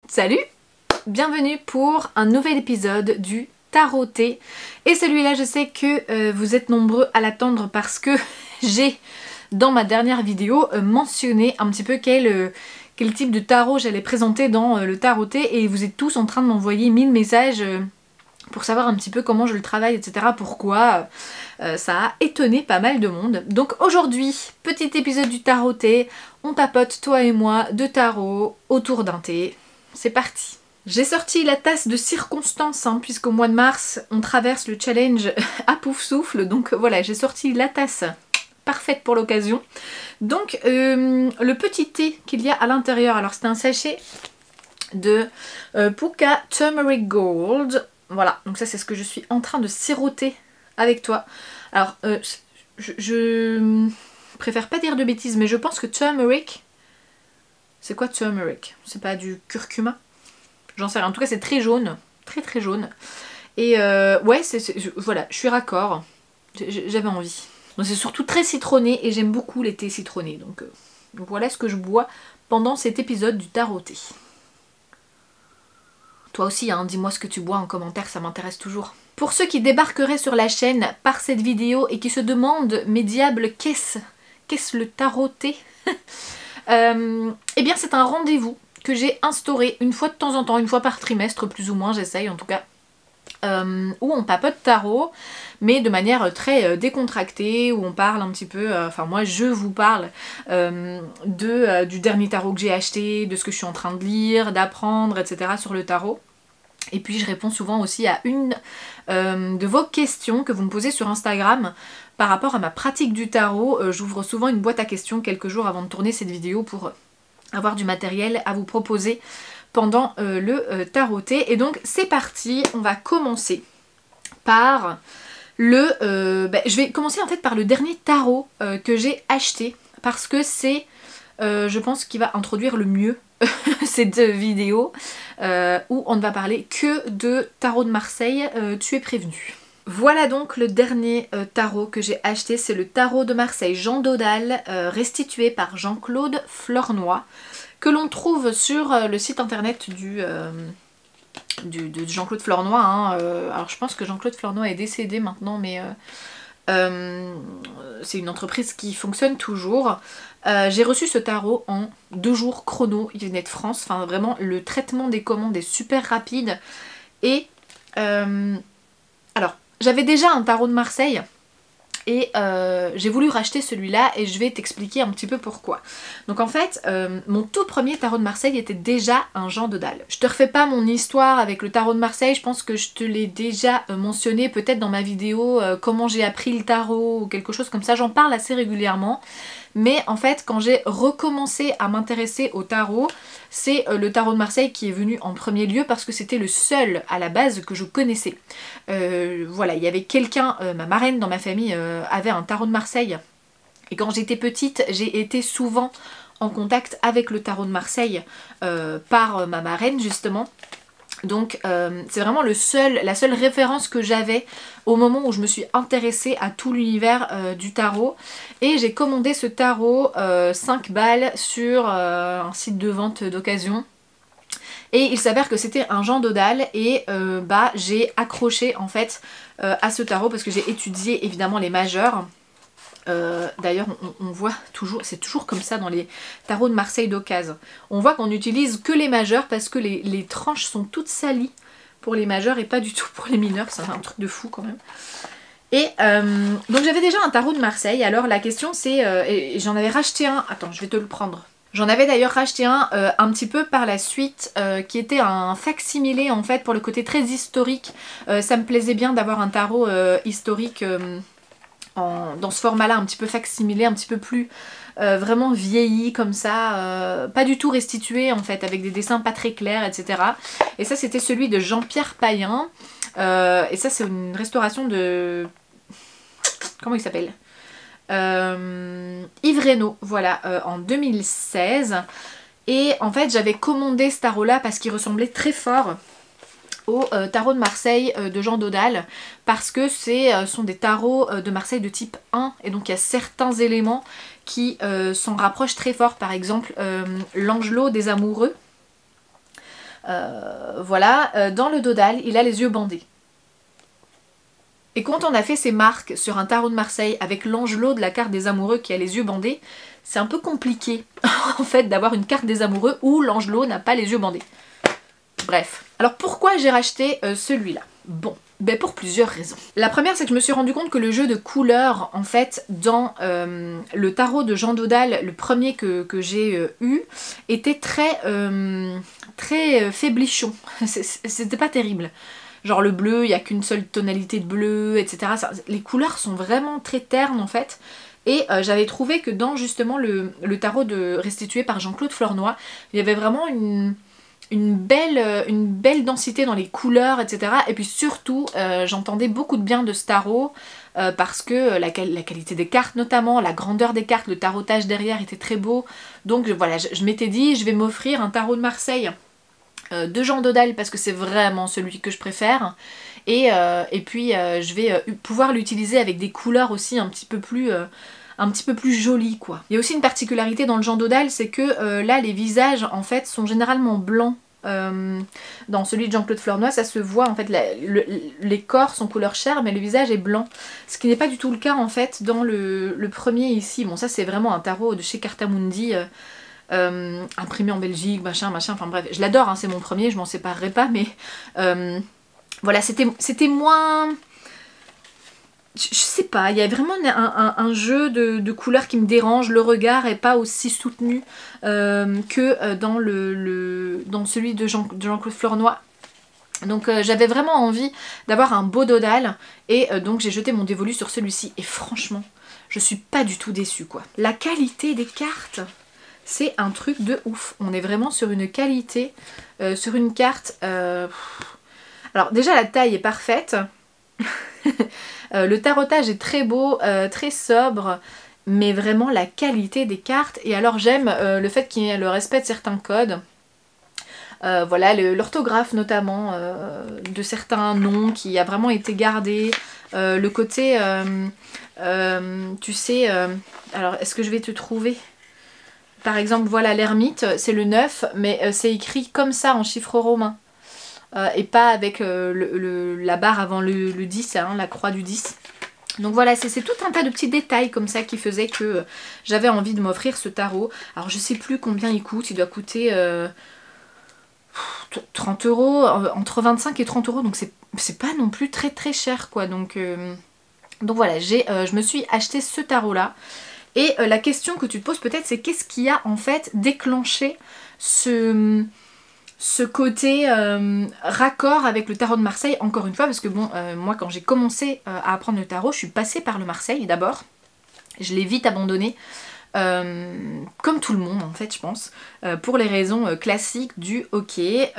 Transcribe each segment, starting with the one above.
Salut! Bienvenue pour un nouvel épisode du Taroté. Et celui-là, je sais que vous êtes nombreux à l'attendre parce que j'ai, dans ma dernière vidéo, mentionné un petit peu quel type de tarot j'allais présenter dans le Taroté. Et vous êtes tous en train de m'envoyer 1000 messages pour savoir un petit peu comment je le travaille, etc. Pourquoi. Ça a étonné pas mal de monde. Donc aujourd'hui, petit épisode du Taroté. On papote, toi et moi, de tarot autour d'un thé. C'est parti. J'ai sorti la tasse de circonstance, puisqu'au mois de mars, on traverse le challenge à pouf souffle. Donc voilà, j'ai sorti la tasse parfaite pour l'occasion. Donc le petit thé qu'il y a à l'intérieur, alors c'est un sachet de Pukka Turmeric Gold. Voilà, donc ça c'est ce que je suis en train de siroter avec toi. Alors, je préfère pas dire de bêtises, mais je pense que turmeric... C'est quoi turmeric? C'est pas du curcuma? J'en sais rien. En tout cas, c'est très jaune. Très très jaune. Et ouais, voilà, je suis raccord. J'avais envie. Donc c'est surtout très citronné et j'aime beaucoup les thés citronnés. Donc voilà ce que je bois pendant cet épisode du Taroté. Toi aussi, dis-moi ce que tu bois en commentaire, ça m'intéresse toujours. Pour ceux qui débarqueraient sur la chaîne par cette vidéo et qui se demandent, mais diable, qu'est-ce le Taroté? Eh bien c'est un rendez-vous que j'ai instauré une fois de temps en temps, une fois par trimestre plus ou moins, j'essaye en tout cas, où on papote tarot, mais de manière très décontractée, où on parle un petit peu, enfin moi je vous parle du dernier tarot que j'ai acheté, de ce que je suis en train de lire, d'apprendre, etc. sur le tarot. Et puis je réponds souvent aussi à une de vos questions que vous me posez sur Instagram par rapport à ma pratique du tarot. J'ouvre souvent une boîte à questions quelques jours avant de tourner cette vidéo pour avoir du matériel à vous proposer pendant le Taroté. Et donc c'est parti, on va commencer par je vais commencer en fait par le dernier tarot que j'ai acheté parce que c'est, je pense, qui va introduire le mieux cette vidéo où on ne va parler que de tarot de Marseille, tu es prévenu. Voilà donc le dernier tarot que j'ai acheté, c'est le tarot de Marseille Jean Dodal, restitué par Jean-Claude Flornoy, que l'on trouve sur le site internet de Jean-Claude Flornoy. Alors je pense que Jean-Claude Flornoy est décédé maintenant, mais c'est une entreprise qui fonctionne toujours. J'ai reçu ce tarot en 2 jours chrono, il venait de France, enfin vraiment le traitement des commandes est super rapide. Et alors j'avais déjà un tarot de Marseille et j'ai voulu racheter celui-là et je vais t'expliquer un petit peu pourquoi. Donc en fait, mon tout premier tarot de Marseille était déjà un Jean Dodal. Je te refais pas mon histoire avec le tarot de Marseille, je pense que je te l'ai déjà mentionné peut-être dans ma vidéo comment j'ai appris le tarot ou quelque chose comme ça, j'en parle assez régulièrement. Mais en fait, quand j'ai recommencé à m'intéresser au tarot, c'est le tarot de Marseille qui est venu en premier lieu parce que c'était le seul à la base que je connaissais. Voilà, il y avait quelqu'un, ma marraine dans ma famille avait un tarot de Marseille. Et quand j'étais petite, j'ai été souvent en contact avec le tarot de Marseille par ma marraine justement. Donc c'est vraiment la seule référence que j'avais au moment où je me suis intéressée à tout l'univers du tarot. Et j'ai commandé ce tarot 5 balles sur un site de vente d'occasion. Et il s'avère que c'était un Jean Dodal et j'ai accroché en fait à ce tarot parce que j'ai étudié évidemment les majeurs. D'ailleurs on voit toujours, c'est toujours comme ça dans les tarots de Marseille d'occasion. On voit qu'on n'utilise que les majeurs parce que les tranches sont toutes salies pour les majeurs et pas du tout pour les mineurs, c'est un truc de fou quand même. Et donc j'avais déjà un tarot de Marseille, alors la question c'est, et j'en avais racheté un, attends je vais te le prendre. J'en avais d'ailleurs racheté un petit peu par la suite qui était un fac-similé en fait pour le côté très historique. Ça me plaisait bien d'avoir un tarot historique dans ce format là, un petit peu fac-similé, un petit peu plus vraiment vieilli comme ça, pas du tout restitué en fait, avec des dessins pas très clairs, etc. Et ça c'était celui de Jean-Pierre Payen, et ça c'est une restauration de... comment il s'appelle, Yves Reynaud, voilà, en 2016. Et en fait j'avais commandé ce tarot là parce qu'il ressemblait très fort au tarot de Marseille de Jean Dodal parce que ce sont des tarots de Marseille de type 1 et donc il y a certains éléments qui s'en rapprochent très fort, par exemple l'Angelot des amoureux Voilà, dans le dodal, il a les yeux bandés. Et quand on a fait ces marques sur un tarot de Marseille avec l'angelot de la carte des amoureux qui a les yeux bandés, c'est un peu compliqué en fait d'avoir une carte des amoureux où l'angelot n'a pas les yeux bandés. Bref. Alors pourquoi j'ai racheté celui-là? Bon, ben pour plusieurs raisons. La première, c'est que je me suis rendu compte que le jeu de couleurs, en fait, dans le tarot de Jean Dodal, le premier que j'ai eu, était très faiblichon. C'était pas terrible. Genre le bleu, il n'y a qu'une seule tonalité de bleu, etc. Les couleurs sont vraiment très ternes en fait. Et j'avais trouvé que dans justement le tarot restitué par Jean-Claude Flornoy, il y avait vraiment une belle densité dans les couleurs, etc. Et puis surtout, j'entendais beaucoup de bien de ce tarot parce que la qualité des cartes notamment, la grandeur des cartes, le tarotage derrière était très beau. Donc voilà, je m'étais dit, je vais m'offrir un tarot de Marseille de Jean Dodal parce que c'est vraiment celui que je préfère et puis je vais pouvoir l'utiliser avec des couleurs aussi un petit peu plus jolies quoi. Il y a aussi une particularité dans le Jean Dodal, c'est que là les visages en fait sont généralement blancs. Dans celui de Jean-Claude Flornoy ça se voit en fait, les corps sont couleur chair mais le visage est blanc, ce qui n'est pas du tout le cas en fait dans le premier ici. Bon ça c'est vraiment un tarot de chez Cartamundi imprimé en Belgique, machin, enfin bref, je l'adore, hein, c'est mon premier, je m'en séparerai pas, mais voilà, c'était moins... Je sais pas, il y a vraiment un jeu de couleurs qui me dérange, le regard est pas aussi soutenu que dans celui de Jean-Claude Flornoy. Donc j'avais vraiment envie d'avoir un beau dodal, et donc j'ai jeté mon dévolu sur celui-ci, et franchement, je suis pas du tout déçue quoi. La qualité des cartes, c'est un truc de ouf. On est vraiment sur une qualité, sur une carte... Alors déjà la taille est parfaite. Le tarotage est très beau, très sobre. Mais vraiment la qualité des cartes. Et alors j'aime le fait qu'il y ait le respect de certains codes. Voilà, l'orthographe notamment de certains noms qui a vraiment été gardé. Le côté... tu sais... alors est-ce que je vais te trouver ? Par exemple, voilà, l'ermite, c'est le 9, mais c'est écrit comme ça en chiffres romains. Et pas avec la barre avant le 10, hein, la croix du 10. Donc voilà, c'est tout un tas de petits détails comme ça qui faisaient que j'avais envie de m'offrir ce tarot. Alors je sais plus combien il coûte, il doit coûter 30 €, entre 25 et 30 €, donc c'est pas non plus très très cher quoi. Donc voilà, je me suis acheté ce tarot là. Et la question que tu te poses peut-être, c'est qu'est-ce qui a en fait déclenché ce côté raccord avec le tarot de Marseille, encore une fois, parce que bon, moi quand j'ai commencé à apprendre le tarot, je suis passée par le Marseille d'abord, je l'ai vite abandonné, comme tout le monde en fait je pense, pour les raisons classiques du ok.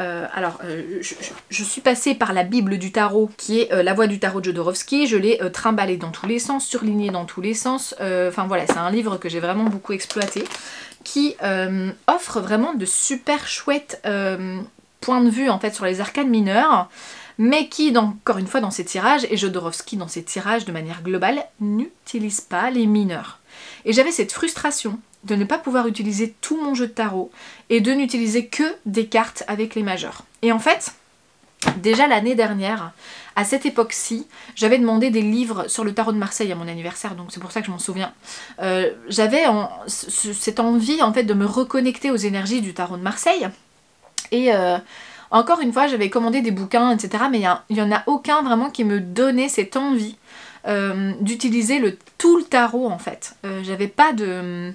Je suis passée par la Bible du tarot qui est La Voix du tarot de Jodorowsky, je l'ai trimballée dans tous les sens, surlignée dans tous les sens, enfin voilà, c'est un livre que j'ai vraiment beaucoup exploité, qui offre vraiment de super chouettes points de vue en fait sur les arcanes mineures, mais qui, encore une fois dans ses tirages, et Jodorowsky dans ses tirages de manière globale, n'utilise pas les mineurs. Et j'avais cette frustration de ne pas pouvoir utiliser tout mon jeu de tarot et de n'utiliser que des cartes avec les majeurs. Et en fait, déjà l'année dernière, à cette époque-ci, j'avais demandé des livres sur le tarot de Marseille à mon anniversaire, donc c'est pour ça que je m'en souviens. J'avais cette envie en fait de me reconnecter aux énergies du tarot de Marseille. Et encore une fois, j'avais commandé des bouquins, etc. Mais il n'y en a aucun vraiment qui me donnait cette envie d'utiliser tout le tarot en fait. J'avais pas de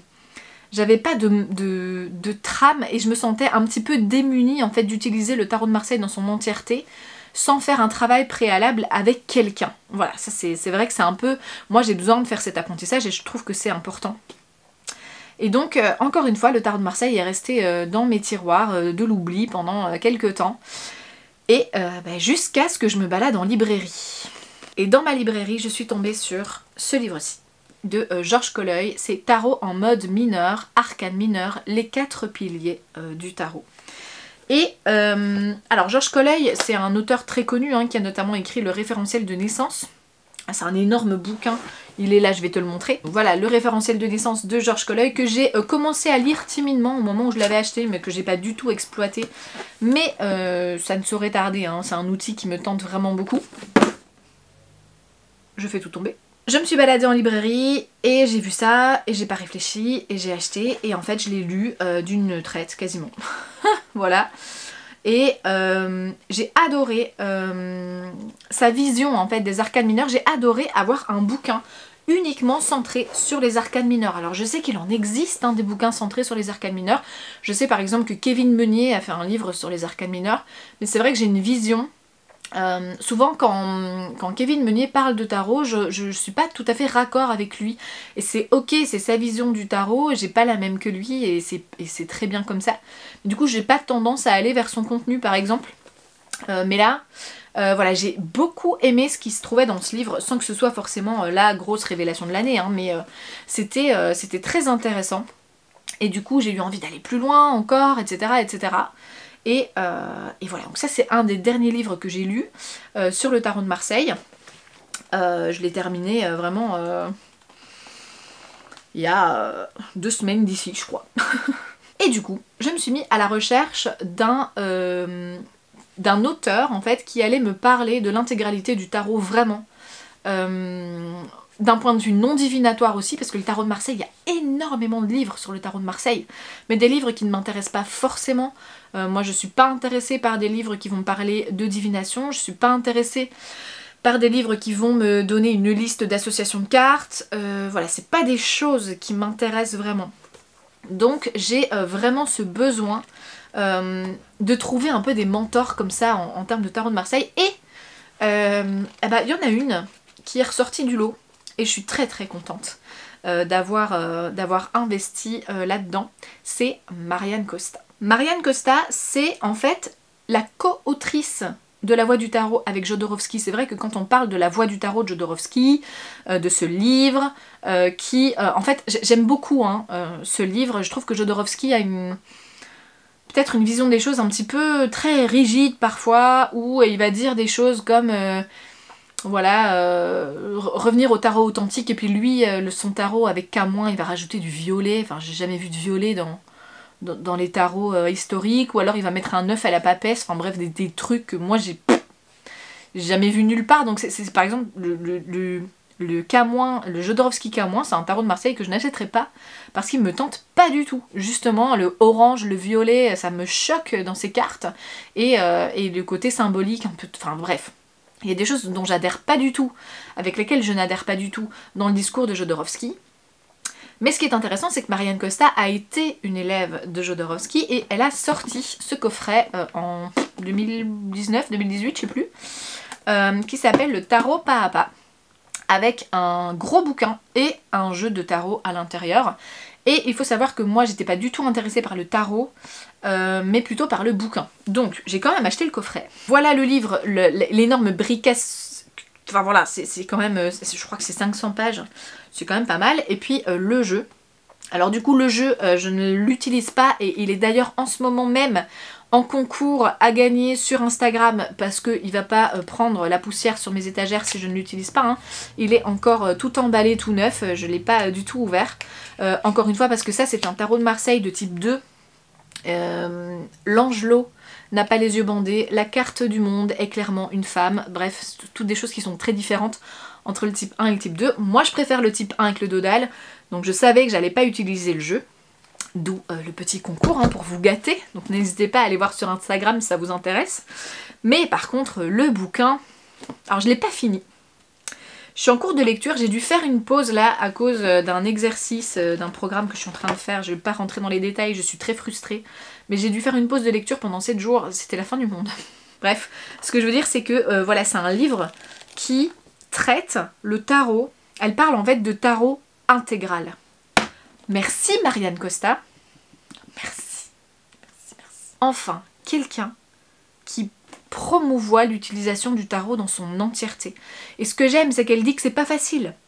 trame et je me sentais un petit peu démunie en fait d'utiliser le tarot de Marseille dans son entièreté sans faire un travail préalable avec quelqu'un. Voilà, ça c'est vrai que c'est un peu... Moi j'ai besoin de faire cet apprentissage et je trouve que c'est important. Et donc, encore une fois, le tarot de Marseille est resté dans mes tiroirs de l'oubli pendant quelques temps. Et jusqu'à ce que je me balade en librairie. Et dans ma librairie, je suis tombée sur ce livre-ci de Georges Colleuil. C'est Tarot en mode mineur, arcane mineur, les 4 piliers du tarot. Et alors Georges Colleuil, c'est un auteur très connu hein, qui a notamment écrit le référentiel de naissance. C'est un énorme bouquin, il est là, je vais te le montrer. Voilà, le référentiel de naissance de Georges Colloy que j'ai commencé à lire timidement au moment où je l'avais acheté, mais que j'ai pas du tout exploité. Mais ça ne saurait tarder, hein. C'est un outil qui me tente vraiment beaucoup. Je fais tout tomber. Je me suis baladée en librairie et j'ai vu ça et j'ai pas réfléchi et j'ai acheté et en fait je l'ai lu d'une traite quasiment. Voilà. Et j'ai adoré sa vision en fait des arcanes mineures. J'ai adoré avoir un bouquin uniquement centré sur les arcanes mineures. Alors je sais qu'il en existe hein, des bouquins centrés sur les arcanes mineures. Je sais par exemple que Kevin Meunier a fait un livre sur les arcanes mineures. Mais c'est vrai que j'ai une vision... souvent quand Kevin Meunier parle de tarot, je suis pas tout à fait raccord avec lui. Et c'est ok, c'est sa vision du tarot, j'ai pas la même que lui et c'est très bien comme ça. Du coup j'ai pas tendance à aller vers son contenu par exemple. Mais là, voilà, j'ai beaucoup aimé ce qui se trouvait dans ce livre, sans que ce soit forcément la grosse révélation de l'année, hein, mais c'était très intéressant. Et du coup j'ai eu envie d'aller plus loin encore, etc. etc. Et voilà, donc ça c'est un des derniers livres que j'ai lu sur le tarot de Marseille. Je l'ai terminé vraiment il y a 2 semaines d'ici, je crois. Et du coup, je me suis mis à la recherche d'un auteur en fait qui allait me parler de l'intégralité du tarot vraiment. D'un point de vue non divinatoire aussi, parce que le tarot de Marseille, il y a énormément de livres sur le tarot de Marseille, mais des livres qui ne m'intéressent pas forcément. Moi je suis pas intéressée par des livres qui vont me parler de divination, je suis pas intéressée par des livres qui vont me donner une liste d'associations de cartes, voilà, c'est pas des choses qui m'intéressent vraiment. Donc j'ai vraiment ce besoin de trouver un peu des mentors comme ça en termes de tarot de Marseille, et eh ben, y en a une qui est ressortie du lot. Et je suis très très contente d'avoir investi là-dedans. C'est Marianne Costa. Marianne Costa, c'est en fait la co-autrice de La Voix du Tarot avec Jodorowsky. C'est vrai que quand on parle de La Voix du Tarot de Jodorowsky, de ce livre, qui... en fait, j'aime beaucoup hein, ce livre. Je trouve que Jodorowsky a peut-être une vision des choses un petit peu très rigide parfois, où il va dire des choses comme... voilà, revenir au tarot authentique, et puis lui, son tarot avec K-, il va rajouter du violet, enfin j'ai jamais vu de violet dans les tarots historiques, ou alors il va mettre un œuf à la papesse, enfin bref, des trucs que moi j'ai jamais vu nulle part. Donc c'est par exemple le K-, le Jodorowsky K-, c'est un tarot de Marseille que je n'achèterai pas, parce qu'il me tente pas du tout. Justement, le orange, le violet, ça me choque dans ces cartes, et le côté symbolique un peu, enfin bref. Il y a des choses dont j'adhère pas du tout, avec lesquelles je n'adhère pas du tout dans le discours de Jodorowsky. Mais ce qui est intéressant, c'est que Marianne Costa a été une élève de Jodorowsky et elle a sorti ce coffret en 2019-2018, je sais plus, qui s'appelle le Tarot pas à pas, avec un gros bouquin et un jeu de tarot à l'intérieur. Et il faut savoir que moi j'étais pas du tout intéressée par le tarot, mais plutôt par le bouquin. Donc j'ai quand même acheté le coffret. Voilà le livre, l'énorme briquet, enfin voilà, c'est quand même, je crois que c'est 500 pages, c'est quand même pas mal. Et puis le jeu. Alors du coup le jeu, je ne l'utilise pas, et il est d'ailleurs en ce moment même en concours à gagner sur Instagram, parce qu'il va pas prendre la poussière sur mes étagères si je ne l'utilise pas, hein. Il est encore tout emballé, tout neuf, je l'ai pas du tout ouvert. Encore une fois, parce que ça c'est un tarot de Marseille de type 2. L'Angelot n'a pas les yeux bandés, la carte du monde est clairement une femme, bref, toutes des choses qui sont très différentes entre le type 1 et le type 2. Moi je préfère le type 1 avec le dodal, donc je savais que j'allais pas utiliser le jeu. D'où le petit concours hein, pour vous gâter. Donc n'hésitez pas à aller voir sur Instagram si ça vous intéresse. Mais par contre, le bouquin... Alors je l'ai pas fini. Je suis en cours de lecture. J'ai dû faire une pause là à cause d'un exercice, d'un programme que je suis en train de faire. Je vais pas rentrer dans les détails, je suis très frustrée. Mais j'ai dû faire une pause de lecture pendant 7 jours. C'était la fin du monde. Bref, ce que je veux dire c'est que voilà, c'est un livre qui traite le tarot. Elle parle en fait de tarot intégral. Merci Marianne Costa. Merci. Merci, merci. Enfin, quelqu'un qui promouvoit l'utilisation du tarot dans son entièreté. Et ce que j'aime, c'est qu'elle dit que c'est pas facile.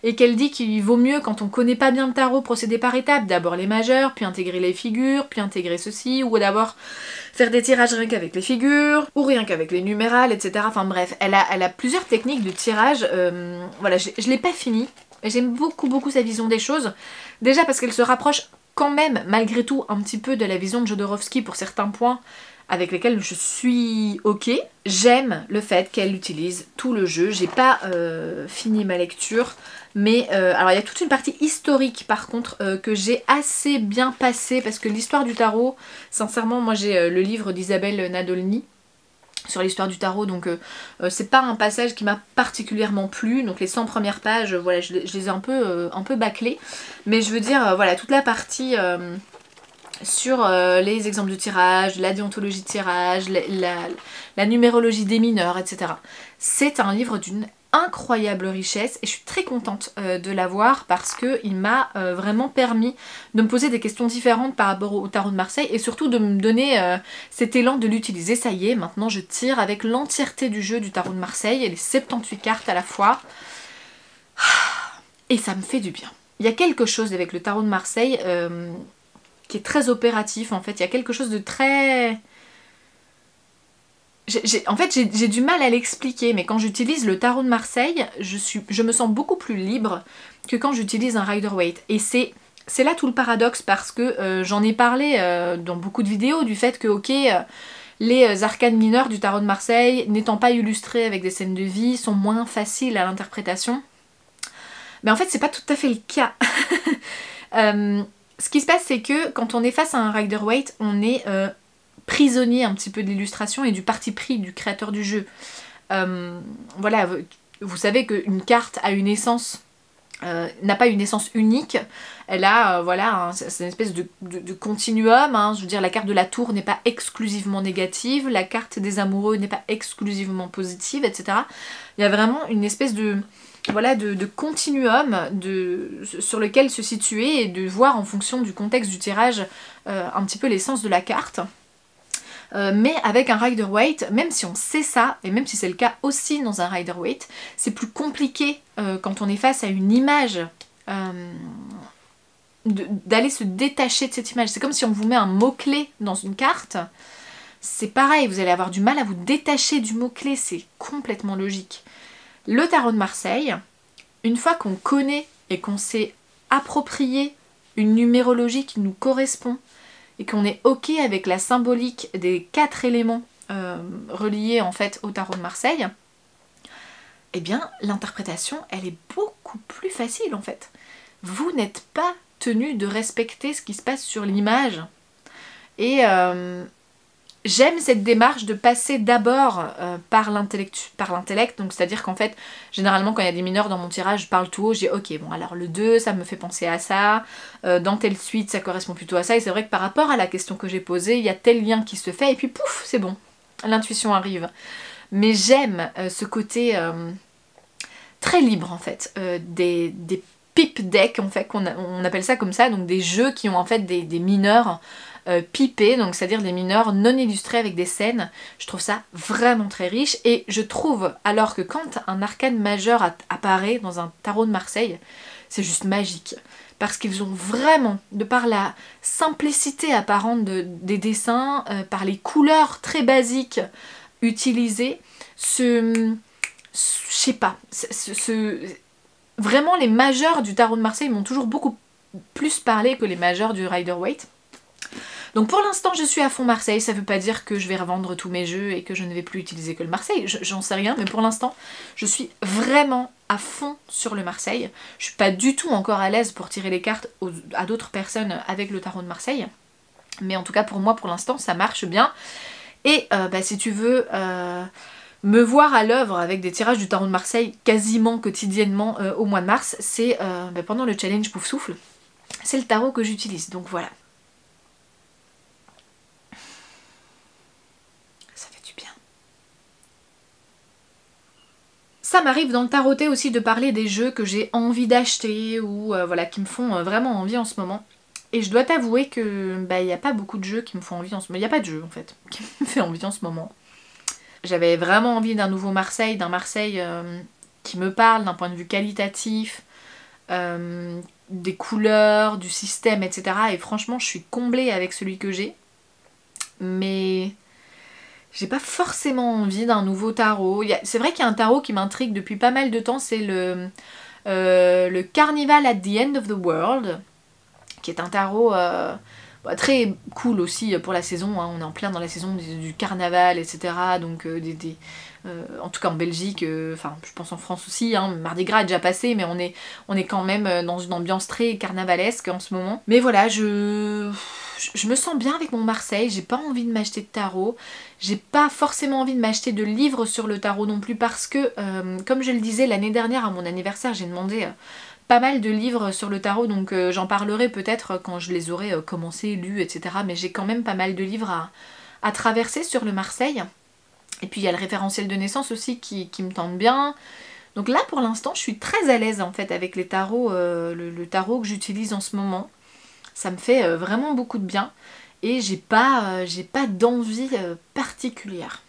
et qu'elle dit qu'il vaut mieux, quand on connaît pas bien le tarot, procéder par étapes, d'abord les majeurs, puis intégrer les figures, puis intégrer ceci, ou d'abord faire des tirages rien qu'avec les figures, ou rien qu'avec les numérales, etc. Enfin bref, elle a plusieurs techniques de tirage, voilà, je l'ai pas fini, j'aime beaucoup sa vision des choses, déjà parce qu'elle se rapproche quand même, malgré tout, un petit peu de la vision de Jodorowsky pour certains points, avec lesquels je suis ok. J'aime le fait qu'elle utilise tout le jeu. J'ai pas fini ma lecture, mais alors il y a toute une partie historique par contre que j'ai assez bien passée, parce que l'histoire du tarot, sincèrement, moi j'ai le livre d'Isabelle Nadolny sur l'histoire du tarot, donc c'est pas un passage qui m'a particulièrement plu, donc les 100 premières pages, voilà, je les ai un peu bâclées, mais je veux dire, voilà, toute la partie sur les exemples de tirage, la déontologie de tirage, la numérologie des mineurs, etc. C'est un livre d'une incroyable richesse et je suis très contente de l'avoir parce qu'il m'a vraiment permis de me poser des questions différentes par rapport au tarot de Marseille et surtout de me donner cet élan de l'utiliser. Ça y est, maintenant je tire avec l'entièreté du jeu du tarot de Marseille et les 78 cartes à la fois. Et ça me fait du bien. Il y a quelque chose avec le tarot de Marseille qui est très opératif en fait, il y a quelque chose de très... En fait j'ai du mal à l'expliquer, mais quand j'utilise le tarot de Marseille, je me sens beaucoup plus libre que quand j'utilise un Rider-Waite. Et c'est là tout le paradoxe, parce que j'en ai parlé dans beaucoup de vidéos du fait que ok, les arcanes mineurs du tarot de Marseille, n'étant pas illustrés avec des scènes de vie, sont moins faciles à l'interprétation. Mais en fait c'est pas tout à fait le cas. Ce qui se passe, c'est que quand on est face à un Rider-Waite, on est prisonnier un petit peu de l'illustration et du parti pris du créateur du jeu. Voilà, vous savez qu'une carte a une essence, n'a pas une essence unique, elle a, voilà, c'est une espèce de continuum, hein. Je veux dire, la carte de la tour n'est pas exclusivement négative, la carte des amoureux n'est pas exclusivement positive, etc. Il y a vraiment une espèce de... voilà, de continuum sur lequel se situer et de voir en fonction du contexte du tirage un petit peu l'essence de la carte. Mais avec un Rider-Waite, même si on sait ça, et même si c'est le cas aussi dans un Rider-Waite, c'est plus compliqué quand on est face à une image d'aller se détacher de cette image. C'est comme si on vous met un mot-clé dans une carte. C'est pareil, vous allez avoir du mal à vous détacher du mot-clé, c'est complètement logique. Le tarot de Marseille, une fois qu'on connaît et qu'on s'est approprié une numérologie qui nous correspond et qu'on est ok avec la symbolique des 4 éléments reliés en fait au tarot de Marseille, eh bien l'interprétation elle est beaucoup plus facile en fait. Vous n'êtes pas tenu de respecter ce qui se passe sur l'image et j'aime cette démarche de passer d'abord par l'intellect, donc c'est-à-dire qu'en fait, généralement quand il y a des mineurs dans mon tirage, je parle tout haut, je dis ok, bon alors le 2, ça me fait penser à ça, dans telle suite, ça correspond plutôt à ça, et c'est vrai que par rapport à la question que j'ai posée, il y a tel lien qui se fait, et puis pouf, c'est bon, l'intuition arrive. Mais j'aime ce côté très libre en fait, des pipe decks, en fait, on appelle ça comme ça, donc des jeux qui ont en fait des mineurs pipés, donc c'est-à-dire des mineurs non illustrés avec des scènes. Je trouve ça vraiment très riche et je trouve alors que quand un arcane majeur apparaît dans un tarot de Marseille, c'est juste magique. Parce qu'ils ont vraiment, de par la simplicité apparente des dessins, par les couleurs très basiques utilisées, je sais pas, vraiment les majeurs du tarot de Marseille m'ont toujours beaucoup plus parlé que les majeurs du Rider-Waite. Donc pour l'instant je suis à fond Marseille, ça veut pas dire que je vais revendre tous mes jeux et que je ne vais plus utiliser que le Marseille, j'en sais rien, mais pour l'instant je suis vraiment à fond sur le Marseille. Je suis pas du tout encore à l'aise pour tirer les cartes à d'autres personnes avec le tarot de Marseille, mais en tout cas pour moi pour l'instant ça marche bien. Et si tu veux me voir à l'œuvre avec des tirages du tarot de Marseille quasiment quotidiennement au mois de mars, c'est pendant le challenge Pouf Souffle, c'est le tarot que j'utilise, donc voilà. Ça m'arrive dans le taroté aussi de parler des jeux que j'ai envie d'acheter ou voilà, qui me font vraiment envie en ce moment. Et je dois t'avouer que il n'y a pas beaucoup de jeux qui me font envie en ce moment. Il n'y a pas de jeu en fait qui me fait envie en ce moment. J'avais vraiment envie d'un nouveau Marseille, d'un Marseille qui me parle d'un point de vue qualitatif, des couleurs, du système, etc. Et franchement, je suis comblée avec celui que j'ai. Mais j'ai pas forcément envie d'un nouveau tarot. C'est vrai qu'il y a un tarot qui m'intrigue depuis pas mal de temps, c'est le Carnival at the End of the World, qui est un tarot très cool aussi pour la saison, hein. On est en plein dans la saison du carnaval, etc. Donc en tout cas en Belgique, enfin je pense en France aussi, hein, Mardi Gras est déjà passé, mais on est quand même dans une ambiance très carnavalesque en ce moment. Mais voilà, je me sens bien avec mon Marseille, j'ai pas envie de m'acheter de tarot, j'ai pas forcément envie de m'acheter de livres sur le tarot non plus parce que, comme je le disais l'année dernière à mon anniversaire, j'ai demandé pas mal de livres sur le tarot, donc j'en parlerai peut-être quand je les aurai commencé, lus, etc. Mais j'ai quand même pas mal de livres à traverser sur le Marseille. Et puis il y a le référentiel de naissance aussi qui me tente bien. Donc là pour l'instant je suis très à l'aise en fait avec les tarots, le tarot que j'utilise en ce moment. Ça me fait vraiment beaucoup de bien et j'ai pas d'envie particulière.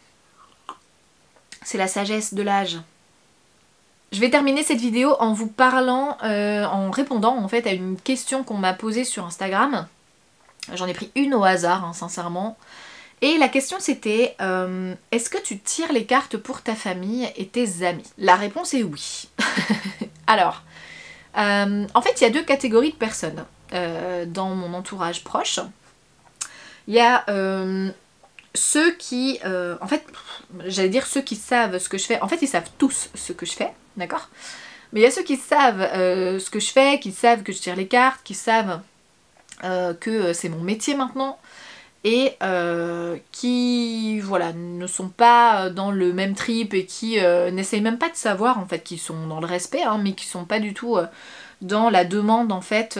C'est la sagesse de l'âge. Je vais terminer cette vidéo en vous parlant, en répondant en fait à une question qu'on m'a posée sur Instagram. J'en ai pris une au hasard, hein, sincèrement. Et la question c'était, est-ce que tu tires les cartes pour ta famille et tes amis? La réponse est oui. Alors, en fait il y a deux catégories de personnes dans mon entourage proche. Il y a ceux qui, en fait, j'allais dire ceux qui savent ce que je fais. En fait ils savent tous ce que je fais, d'accord? Mais il y a ceux qui savent ce que je fais, qui savent que je tire les cartes, qui savent que c'est mon métier maintenant. Et qui voilà, ne sont pas dans le même trip et qui n'essayent même pas de savoir en fait, qui sont dans le respect, hein, mais qui sont pas du tout dans la demande en fait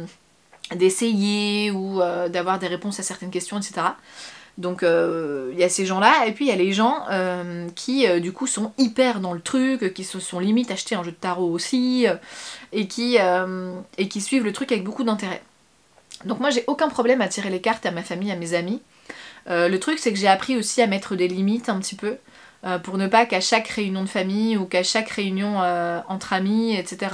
d'essayer ou d'avoir des réponses à certaines questions, etc. Donc il y a ces gens-là, et puis il y a les gens qui du coup sont hyper dans le truc, qui se sont limite achetés un jeu de tarot aussi, et qui suivent le truc avec beaucoup d'intérêt. Donc moi j'ai aucun problème à tirer les cartes à ma famille, à mes amis. Le truc c'est que j'ai appris aussi à mettre des limites un petit peu, pour ne pas qu'à chaque réunion de famille ou qu'à chaque réunion entre amis, etc.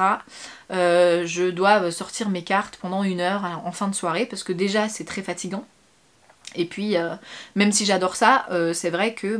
Je dois sortir mes cartes pendant 1 heure en fin de soirée, parce que déjà c'est très fatigant. Et puis même si j'adore ça, c'est vrai que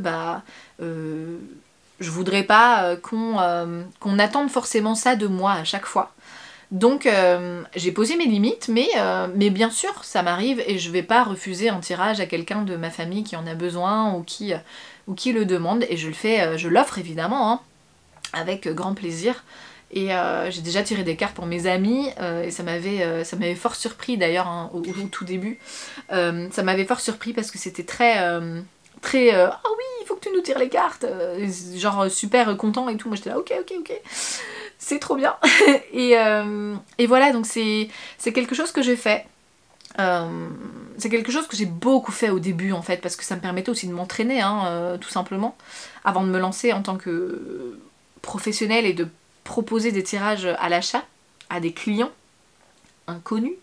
je voudrais pas qu'on attende forcément ça de moi à chaque fois. Donc j'ai posé mes limites, mais bien sûr ça m'arrive et je vais pas refuser un tirage à quelqu'un de ma famille qui en a besoin ou qui le demande, et je le fais, je l'offre évidemment, hein, avec grand plaisir. Et j'ai déjà tiré des cartes pour mes amis et ça m'avait fort surpris d'ailleurs, hein, au tout début. Ça m'avait fort surpris parce que c'était très ah oui il faut que tu nous tires les cartes, genre super content et tout. Moi j'étais là ok, c'est trop bien. et voilà, donc c'est quelque chose que j'ai fait. C'est quelque chose que j'ai beaucoup fait au début en fait, parce que ça me permettait aussi de m'entraîner, hein, tout simplement, avant de me lancer en tant que professionnelle et de proposer des tirages à l'achat à des clients inconnus.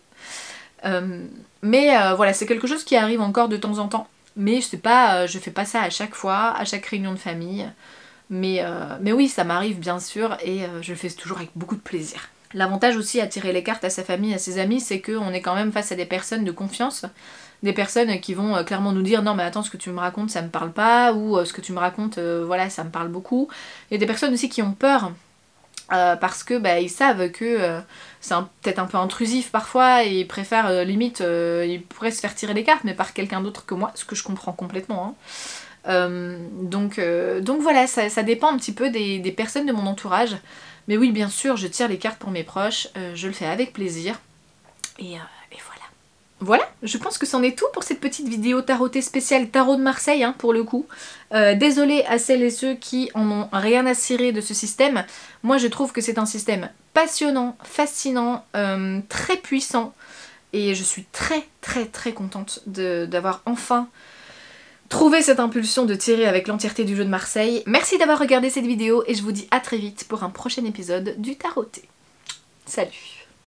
Mais voilà, c'est quelque chose qui arrive encore de temps en temps, mais je fais pas ça à chaque fois, à chaque réunion de famille. Mais oui, ça m'arrive bien sûr, et je le fais toujours avec beaucoup de plaisir. L'avantage aussi à tirer les cartes à sa famille, à ses amis, c'est qu'on est quand même face à des personnes de confiance, des personnes qui vont clairement nous dire non mais attends, ce que tu me racontes ça me parle pas, ou ce que tu me racontes voilà ça me parle beaucoup. Il y a des personnes aussi qui ont peur parce que ils savent que c'est peut-être un peu intrusif parfois, et ils préfèrent limite, ils pourraient se faire tirer les cartes mais par quelqu'un d'autre que moi, ce que je comprends complètement, hein. Donc voilà, ça dépend un petit peu des personnes de mon entourage. Mais oui, bien sûr, je tire les cartes pour mes proches, je le fais avec plaisir. Et voilà. Voilà, je pense que c'en est tout pour cette petite vidéo tarotée spéciale Tarot de Marseille, hein, pour le coup. Désolée à celles et ceux qui en ont rien à cirer de ce système. Moi, je trouve que c'est un système passionnant, fascinant, très puissant. Et je suis très contente d'avoir enfin trouvé cette impulsion de tirer avec l'entièreté du jeu de Marseille. Merci d'avoir regardé cette vidéo et je vous dis à très vite pour un prochain épisode du Taroté. Salut!